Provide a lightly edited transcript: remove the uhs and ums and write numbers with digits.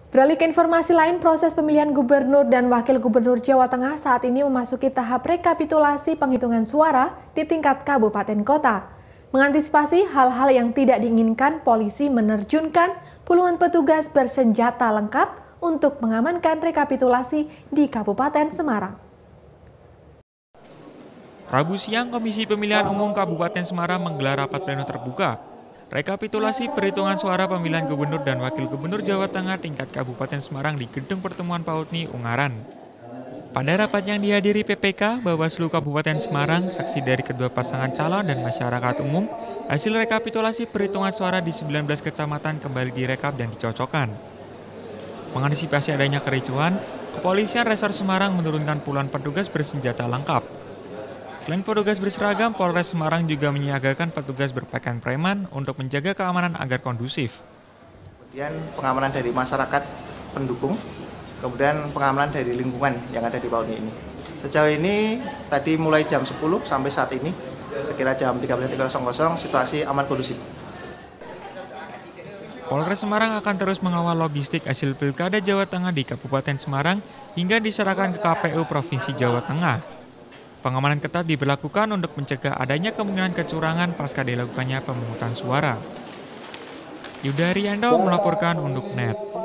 Beralih ke informasi lain, proses pemilihan gubernur dan wakil gubernur Jawa Tengah saat ini memasuki tahap rekapitulasi penghitungan suara di tingkat kabupaten kota. Mengantisipasi hal-hal yang tidak diinginkan, polisi menerjunkan puluhan petugas bersenjata lengkap untuk mengamankan rekapitulasi di Kabupaten Semarang. Rabu siang, Komisi Pemilihan Umum Kabupaten Semarang menggelar rapat pleno terbuka. Rekapitulasi perhitungan suara pemilihan gubernur dan wakil gubernur Jawa Tengah tingkat Kabupaten Semarang di Gedung Pertemuan PAUDNI Ungaran. Pada rapat yang dihadiri PPK, Bawaslu Kabupaten Semarang, saksi dari kedua pasangan calon dan masyarakat umum, hasil rekapitulasi perhitungan suara di 19 kecamatan kembali direkap dan dicocokkan. Mengantisipasi adanya kericuhan, Kepolisian Resor Semarang menurunkan puluhan petugas bersenjata lengkap. Selain petugas berseragam, Polres Semarang juga menyiagakan petugas berpakaian preman untuk menjaga keamanan agar kondusif. Kemudian pengamanan dari masyarakat pendukung, kemudian pengamanan dari lingkungan yang ada di PAUDNI ini. Sejauh ini tadi mulai jam 10 sampai saat ini, sekira jam 13.00 situasi aman kondusif. Polres Semarang akan terus mengawal logistik hasil Pilkada Jawa Tengah di Kabupaten Semarang hingga diserahkan ke KPU Provinsi Jawa Tengah. Pengamanan ketat diberlakukan untuk mencegah adanya kemungkinan kecurangan pasca dilakukannya pemungutan suara. Yuda Riando melaporkan untuk NET.